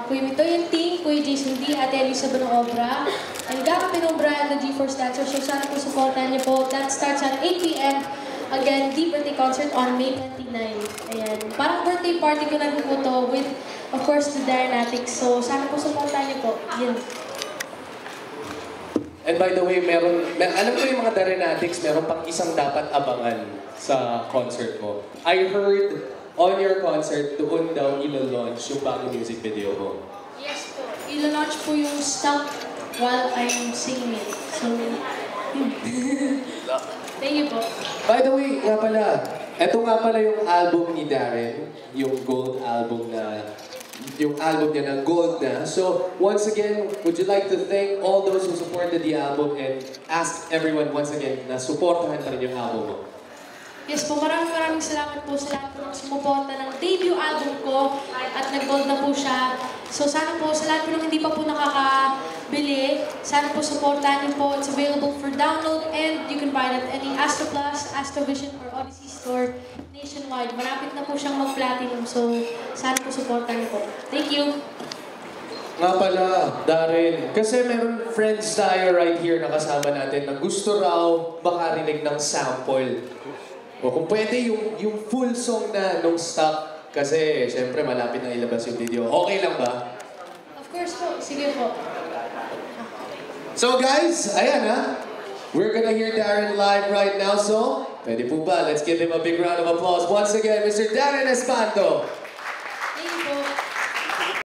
Kuya Mitoy and team, Kuya Jason D, Ate Elisa Obra, and Gaka Pinumbra and the G-Force Dancers. So sana po supportan niyo po. That starts at 8 p.m. Again, the birthday concert on May 29. Ayan. Parang birthday party ko na rin po to with, of course, the Darenatics. So sana po supportan niyo po. Yun. And by the way, alam ko yung mga Darenatics, meron pang isang dapat abangan sa concert mo. I heard on your concert, doon daw ilo-launch yung bagong music video mo. Yes po. Ilo-launch po yung Stuck while I'm singing it. So, thank you po. By the way, nga pala, eto nga pala yung album ni Darren, yung gold album na, yung album niya na gold na. So, once again, would you like to thank all those who supported the album and ask everyone once again na supportahan pa rin yung album mo? Yes po, maraming salamat po sa lahat po ng sumuporta ng debut album ko at nag-gold na po siya. So sana po sa lahat po ng hindi pa po nakakabili, sana po supportahan niyo po. It's available for download and you can buy it at any Astro Plus, Astrovision or Odyssey store nationwide. Malapit na po siyang mag-platinum, so sana po supportahan niyo po. Thank you! Nga pala, Darren, kasi meron friends tayo right here na kasama natin na gusto raw makarinig ng sample. O kung pwede, yung full song na nung Stuck, kasi syempre malapit na ilabas yung video. Okay lang ba? Of course po. Sige po. So guys, ayan ha. We're gonna hear Darren live right now, so pwede po ba? Let's give him a big round of applause. Once again, Mr. Darren Espanto.